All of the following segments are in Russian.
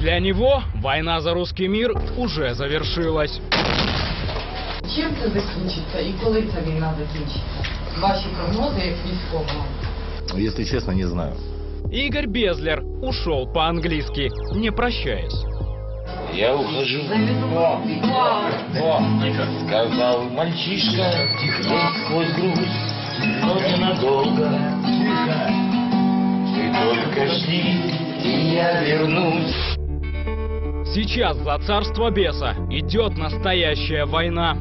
Для него война за русский мир уже завершилась. Чим це закінчиться і коли ця війна закінчиться? Ваші прогнози як військового? Если честно, не знаю. Игорь Безлер ушел по-английски, не прощаясь. Я ухожу. Сказал мальчишка, сквозь грусть, но ненадолго. Ты только жди, и я вернусь. Сейчас за царство беса идет настоящая война.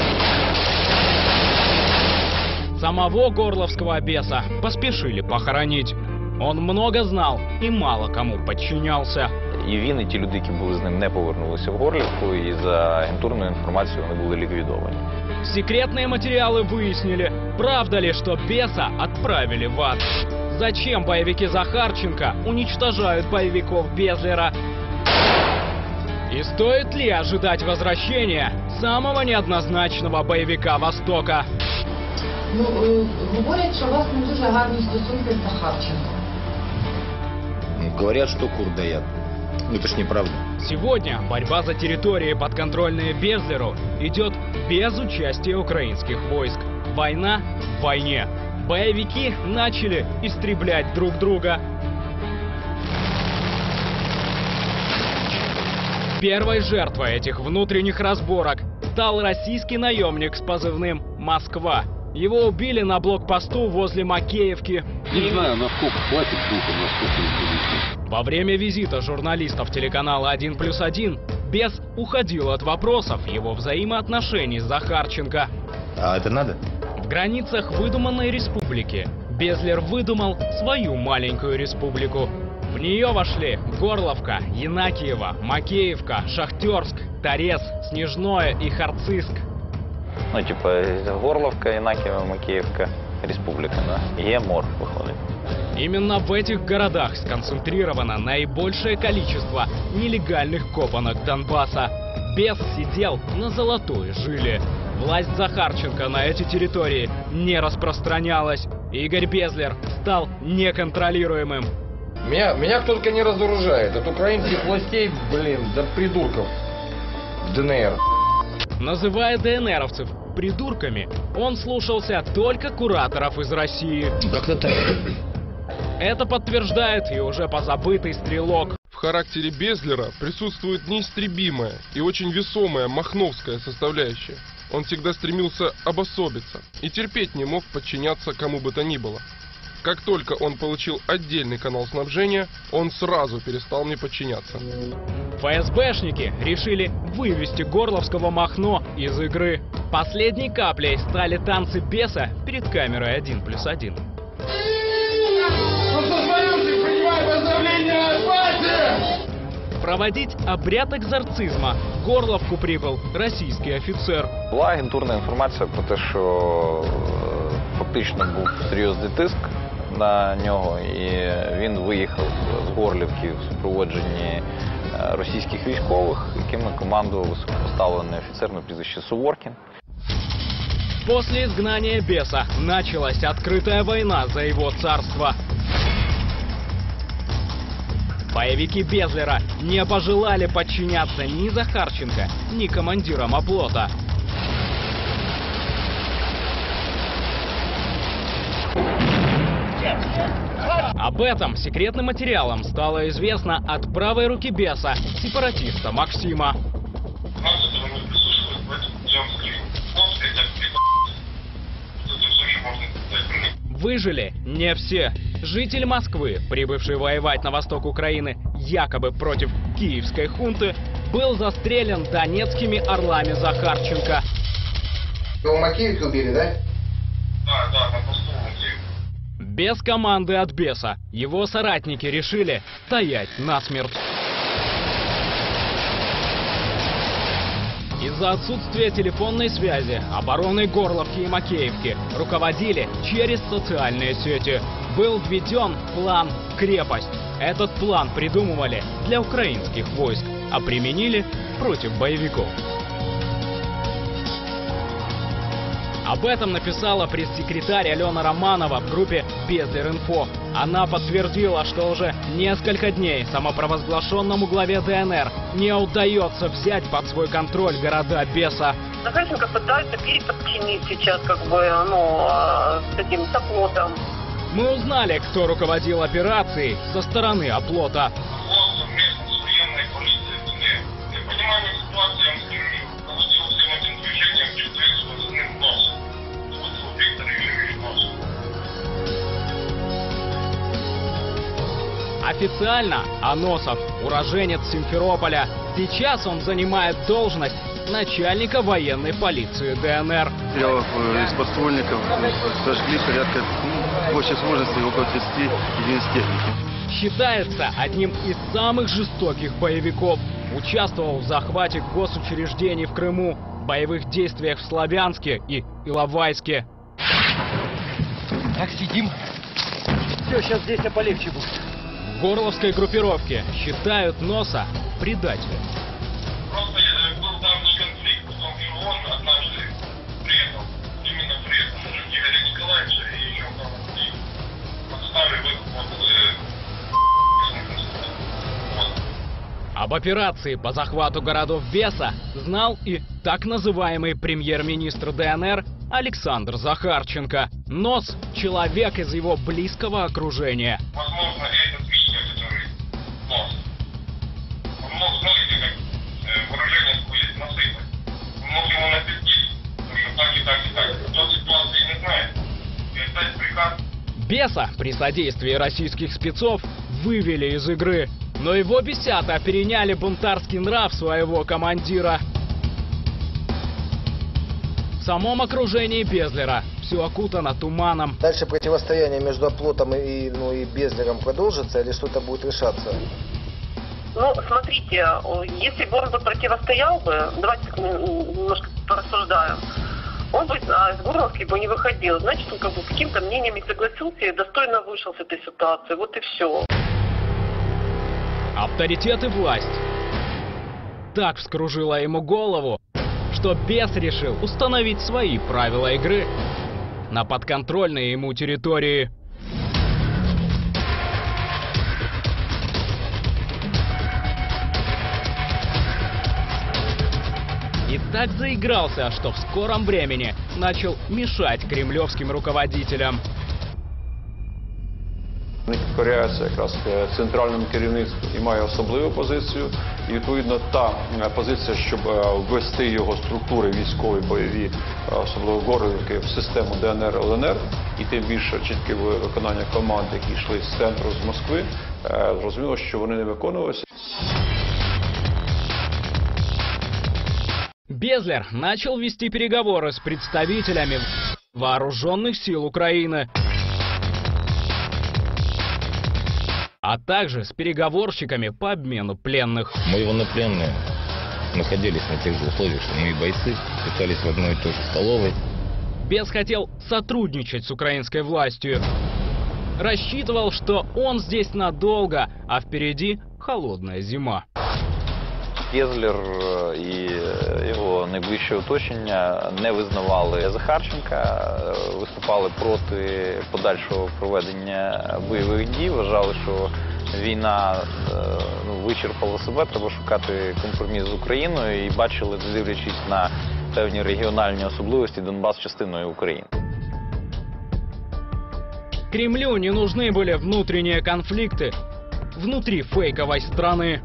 Самого горловского беса поспешили похоронить. Он много знал і мало кому подчинялся. І він, і ті люди, які були з ним, не повернулися в Горлівку, і за агентурною інформацією вони були ліквідовані. Секретные материалы выяснили, правда ли, что беса отправили в ад. Зачем боевики Захарченко уничтожают боевиков Безлера? И стоит ли ожидать возвращения самого неоднозначного боевика Востока? Говорять, що у вас не дуже гарні стосунки з Захарченком. Говорят, что кур дают. Ну это ж неправда. Сегодня борьба за территории, подконтрольные Безлеру, идет без участия украинских войск. Война в войне. Боевики начали истреблять друг друга. Первой жертвой этих внутренних разборок стал российский наемник с позывным «Москва». Его убили на блокпосту возле Макеевки. Не знаю, насколько хватит духу, насколько не будет. Во время визита журналистов телеканала «1+1» Бес уходил от вопросов его взаимоотношений с Захарченко. А это надо? В границах выдуманной республики Безлер выдумал свою маленькую республику. В нее вошли Горловка, Янакиево, Макеевка, Шахтерск, Торез, Снежное и Харциск. Ну, типа, Горловка, Янакиево, Макеевка, республика, да? Є мор, виходить. Именно в этих городах сконцентрировано наибольшее количество нелегальных копанок Донбасса. Бес сидел на золотой жиле. Власть Захарченко на эти территории не распространялась. Игорь Безлер стал неконтролируемым. Меня кто только не разоружает. От украинских властей, до придурков в ДНР. Называя ДНРовцев придурками, он слушался только кураторов из России. Как-то так. Это подтверждает и уже позабытый стрелок. В характере Безлера присутствует неистребимая и очень весомая махновская составляющая. Он всегда стремился обособиться и терпеть не мог подчиняться кому бы то ни было. Как только он получил отдельный канал снабжения, он сразу перестал мне подчиняться. ФСБшники решили вывести горловского Махно из игры. Последней каплей стали танцы беса перед камерой 1+1. Проводить обряд екзорцизма в Горловку прибыл российский офицер. Була агентурна інформація про те, що фактично був серйозний тиск на нього, і він виїхав з Горлівки в супроводженні російських військових, якими командував високопоставлений офіцер на прізвище Суворкін. После изгнания беса началась открытая война за его царство. Боевики Безлера не пожелали подчиняться ни Захарченко, ни командирам оплота. Об этом секретным материалом стало известно от правой руки беса, сепаратиста Максима. Выжили не все. Житель Москвы, прибывший воевать на восток Украины якобы против киевской хунты, был застрелен донецкими орлами Захарченко. Его Макеевки убили, да? Да, на посту Макеевки. Без команды от беса его соратники решили стоять насмерть. Из-за отсутствия телефонной связи обороной Горловки и Макеевки руководили через социальные сети. Был введен план «Крепость». Этот план придумывали для украинских войск, а применили против боевиков. Об этом написала пресс-секретарь Алена Романова в группе Безлер.Инфо. Она подтвердила, что уже несколько дней самопровозглашенному главе ДНР не удается взять под свой контроль города Беса. Захарченко пытается переподчинить сейчас, с этим оплотом. Мы узнали, кто руководил операцией со стороны оплота. Официально Аносов уроженец Симферополя. Сейчас он занимает должность начальника военной полиции ДНР. Из подствольников сожгли порядка, в общей сложности около 30 единиц техники. Считается одним из самых жестоких боевиков. Участвовал в захвате госучреждений в Крыму, боевых действиях в Славянске и Иловайске. Так, сидим. Все, сейчас здесь полегче будет. В горловской группировке считают Носа предателем. Просто был давний конфликт, потому что он однажды приехал, именно приехал уже Игоря Николаевича и еще там подставили Об операции по захвату городов Беса знал и так называемый премьер-министр ДНР Александр Захарченко. Нос – человек из его близкого окружения. Возможно, этот видео, который Нос, он мог, знаете, как выражение будет насыпать. Он мог ему написать, что так и так и так. Кто ситуации не знает. И отдать приказ. Беса при содействии российских спецов вывели из игры. Но его бесята переняли бунтарский нрав своего командира. В самом окружении Безлера все окутано туманом. Дальше противостояние между оплотом и Безлером продолжится или что-то будет решаться? Смотрите, если бы он противостоял бы, давайте немножко порассуждаем, он бы из Горловки бы не выходил. Значит, он каким-то мнением не согласился и достойно вышел с этой ситуации. Вот и все. Авторитет и власть так вскружила ему голову, что бес решил установить свои правила игры на подконтрольной ему территории. И так заигрался, что в скором времени начал мешать кремлевским руководителям. Вони підкоряються якраз центральному керівництву і має особливу позицію. І відповідно та позиція, щоб ввести його структури військові, бойові, особливо Горлівки, в систему ДНР, ЛНР, і тим більше чітке виконання команд, які йшли з центру, з Москви, зрозуміло, що вони не виконувалися. Безлер начал вести переговоры с представителями вооруженных сил Украины, а также с переговорщиками по обмену пленных. Мои военнопленные находились на тех же условиях, что мои бойцы, питались в одной и той же столовой. Бес хотел сотрудничать с украинской властью. Рассчитывал, что он здесь надолго, а впереди холодная зима. Безлер і його найближче оточення не визнавали Захарченка, виступали проти подальшого проведення бойових дій, вважали, що війна вичерпала себе, треба шукати компроміс з Україною і бачили, дивлячись на певні регіональні особливості, Донбас частиною України. Кремлю не нужны были внутренние конфликты внутри фейковой страны.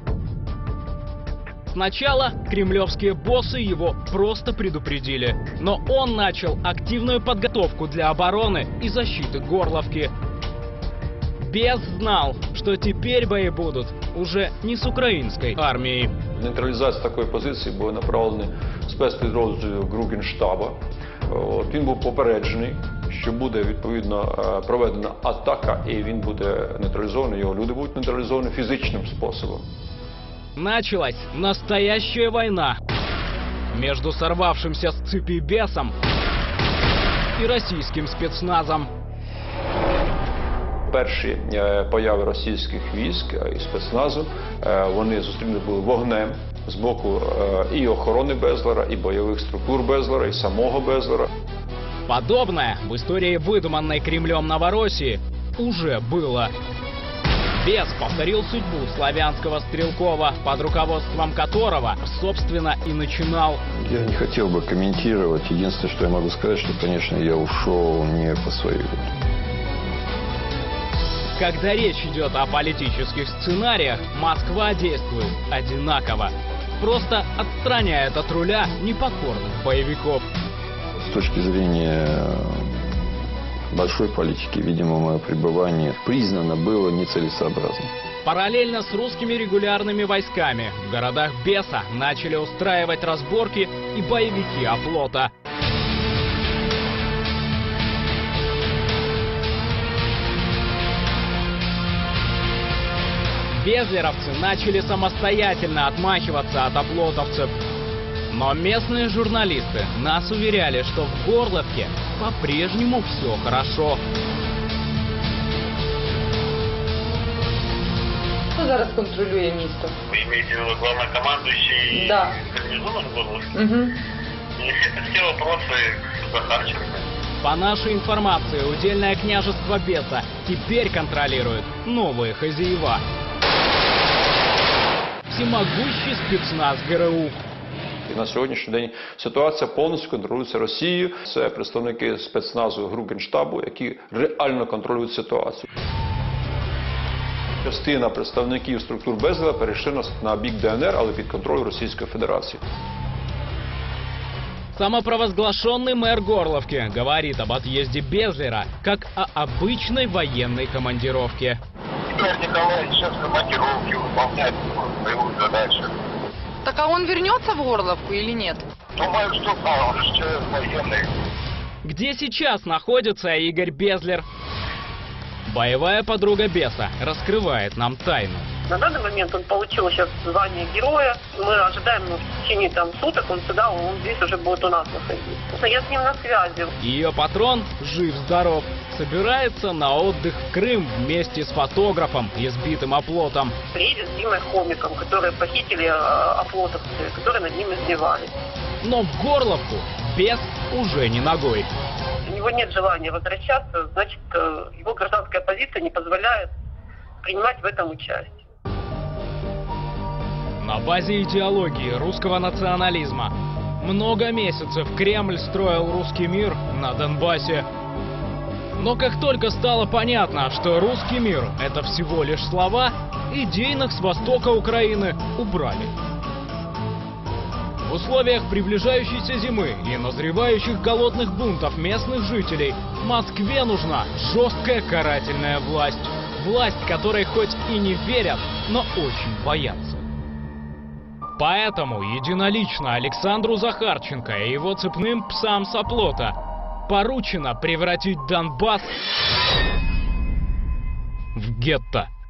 Сначала кремлевские боссы его просто предупредили, но он начал активную подготовку для обороны и защиты Горловки. Бес знал, что теперь бои будут уже не с украинской армией. Нейтралізація такої позиції була направлена спецпідрозділу Групгенштаба. Він був попереджений, що буде відповідно проведена атака, і він буде нейтралізований, його люди будуть нейтралізовані фізичним способом. Началась настоящая война между сорвавшимся с цепи бесом и российским спецназом. Перші появи російських військ і спецназу, вони зустріли були вогнем з боку і охорони Безлера, і бойових структур Безлера, і самого Безлера. Подобное в истории, выдуманной Кремлем Новороссии, уже было. Бес повторил судьбу славянского Стрелкова, под руководством которого, собственно, и начинал. Я не хотел бы комментировать. Единственное, что я могу сказать, что, конечно, я ушел не по своей воле. Когда речь идет о политических сценариях, Москва действует одинаково. Просто отстраняет от руля непокорных боевиков. С точки зрения большой политики, видимо, мое пребывание признано было нецелесообразным. Параллельно с русскими регулярными войсками в городах Беса начали устраивать разборки и боевики оплота. Безлеровцы начали самостоятельно отмахиваться от оплотовцев. Но местные журналисты нас уверяли, что в Горловке по-прежнему все хорошо. Хто зараз контролює місто? Вы имеете в виду главнокомандующий Да. гарнизоном Горловска? Угу. И это все вопросы к Захарченко. По нашей информации, удельное княжество Беса теперь контролирует новые хозяева. Всемогущий спецназ ГРУ. І на сьогоднішній день ситуація повністю контролюється Росією. Це представники спецназу ГРУ Генштабу, які реально контролюють ситуацію. Частина представників структур Безлера перейшли на бік ДНР, але під контролем Російської Федерації. Самопровозглашенный мэр Горловки говорит об отъезде Безлера как о обычной военной командировке. Игорь Николаевич сейчас в командировке выполняет боевую задачу. Так а он вернется в Горловку или нет? Думаю, что да, он же человек военный. Где сейчас находится Игорь Безлер? Боевая подруга Беса раскрывает нам тайну. На данный момент он получил сейчас звание героя. Мы ожидаем, в течение суток он здесь уже будет у нас находиться. Я с ним на связи. Ее патрон, жив-здоров, собирается на отдых в Крым вместе с фотографом, избитым оплотом. Приедет с Димой Хомиком, которые похитили оплотовцы, которые над ним издевались. Но в Горловку Бес уже не ногой. У него нет желания возвращаться, значит, его гражданская позиция не позволяет принимать в этом участие. На базе идеологии русского национализма много месяцев Кремль строил русский мир на Донбассе. Но как только стало понятно, что русский мир — это всего лишь слова, идейных с востока Украины убрали. В условиях приближающейся зимы и назревающих голодных бунтов местных жителей Москве нужна жесткая карательная власть. Власть, которой хоть и не верят, но очень боятся. Поэтому единолично Александру Захарченко и его цепным псам с оплота поручено превратить Донбасс в гетто.